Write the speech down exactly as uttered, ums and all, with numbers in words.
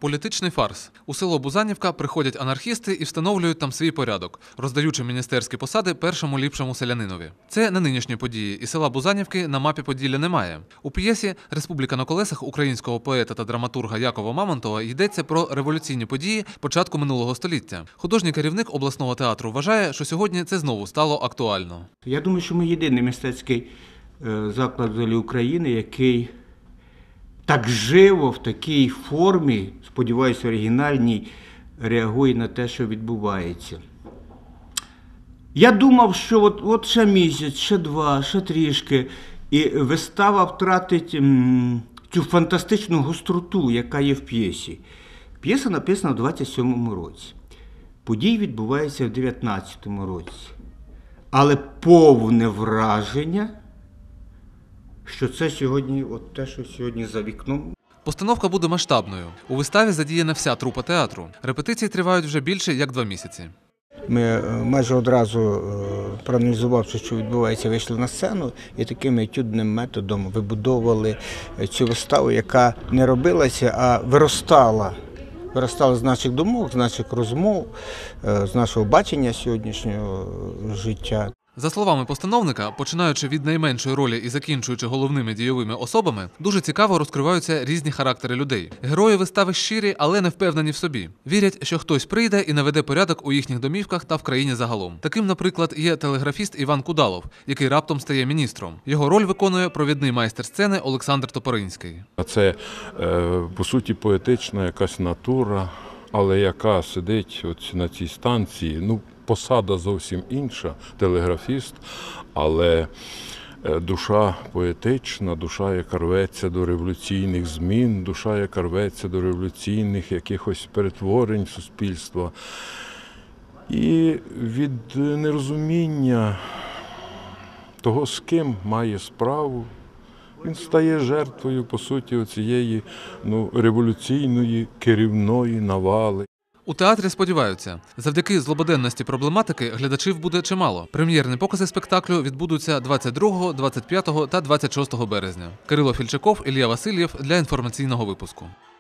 Політичний фарс. У село Бузанівка приходять анархісти і встановлюють там свій порядок, роздаючи міністерські посади першому ліпшому селянинові. Це не нинішні події, і села Бузанівки на мапі Поділля немає. У п'єсі «Республіка на колесах» українського поета та драматурга Якова Мамонтова йдеться про революційні події початку минулого століття. Художній керівник обласного театру вважає, що сьогодні це знову стало актуально. Я думаю, що ми єдиний мистецький заклад взагалі України, який так живо, в такій формі, сподіваюся, оригінальній, реагує на те, що відбувається. Я думав, що от, от ще місяць, ще два, ще трішки, і вистава втратить м, цю фантастичну гостроту, яка є в п'єсі. П'єса написана в двадцять сьомому році. Події відбуваються в дев'ятнадцятому році. Але повне враження, що це сьогодні, от те, що сьогодні за вікном. Постановка буде масштабною. У виставі задіяна вся трупа театру. Репетиції тривають вже більше, як два місяці. Ми майже одразу, проаналізувавши, що відбувається, вийшли на сцену і таким етюдним методом вибудовували цю виставу, яка не робилася, а виростала. Виростала з наших думок, з наших розмов, з нашого бачення сьогоднішнього життя. За словами постановника, починаючи від найменшої ролі і закінчуючи головними дійовими особами, дуже цікаво розкриваються різні характери людей. Герої вистави щирі, але не впевнені в собі. Вірять, що хтось прийде і наведе порядок у їхніх домівках та в країні загалом. Таким, наприклад, є телеграфіст Іван Кудалов, який раптом стає міністром. Його роль виконує провідний майстер сцени Олександр Топоринський. Це, по суті, поетична якась натура, але яка сидить от на цій станції, ну, посада зовсім інша, телеграфіст, але душа поетична, душа, яка рветься до революційних змін, душа, яка рветься до революційних якихось перетворень суспільства. І від нерозуміння того, з ким має справу, він стає жертвою, по суті, цієї ну, революційної керівної навали. У театрі сподіваються, завдяки злободенності проблематики глядачів буде чимало. Прем'єрні покази спектаклю відбудуться двадцять другого, двадцять п'ятого та двадцять шостого березня. Кирило Фільчаков, Ілля Васильєв для інформаційного випуску.